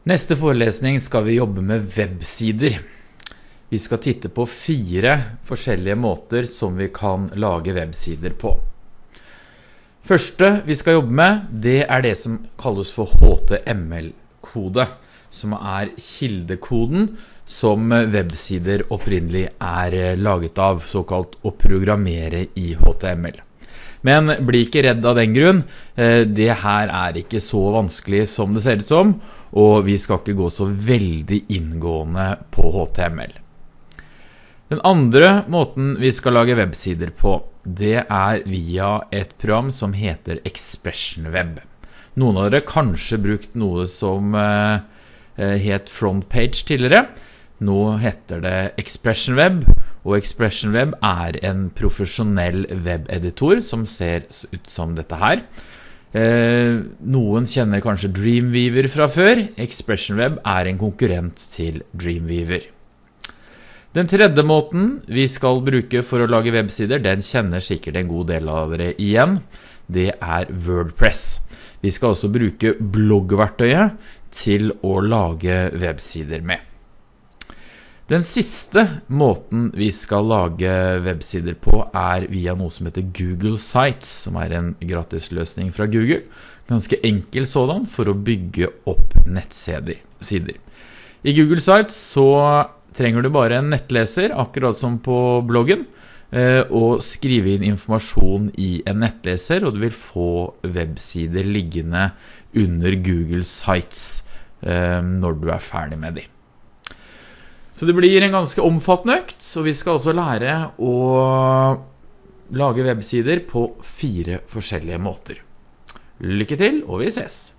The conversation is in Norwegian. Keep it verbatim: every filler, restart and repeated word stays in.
Neste forelesning skal vi jobbe med websider. Vi skal titte på fire forskjellige måter som vi kan lage websider på. Første vi skal jobbe med, det er det som kalles for H T M L-kode, som er kildekoden som websider opprinnelig er laget av, såkalt å programmere i H T M L. Men bli ikke redd av den grunn, det her er ikke så vanskelig som det ser ut som, og vi skal ikke gå så veldig inngående på H T M L. Den andre måten vi skal lage websider på, det er via et program som heter Expression Web. Noen av dere kanskje brukt noe som eh, het Frontpage tidligere. Nå heter det Expression Web, og Expression Web er en profesjonell webeditor som ser ut som dette her. Eh, noen kjenner kanskje Dreamweaver fra før. Expression Web er en konkurrent til Dreamweaver. Den tredje måten vi skal bruke for å lage websider, den kjenner sikkert en god del av dere igjen. Det er WordPress. Vi skal også bruke bloggverktøyet til å lage websider med. Den siste måten vi skal lage websider på er via noe som heter Google Sites, som er en gratis løsning fra Google. Ganske enkel sådan for å bygge opp nettsider. I Google Sites så trenger du bare en nettleser, akkurat som på bloggen, og skrive inn informasjon i en nettleser, og du vil få websider liggende under Google Sites når du er ferdig med dem. Så det blir en ganske omfattende økt, og vi skal også lære å lage websider på fire forskjellige måter. Lykke til, og vi ses!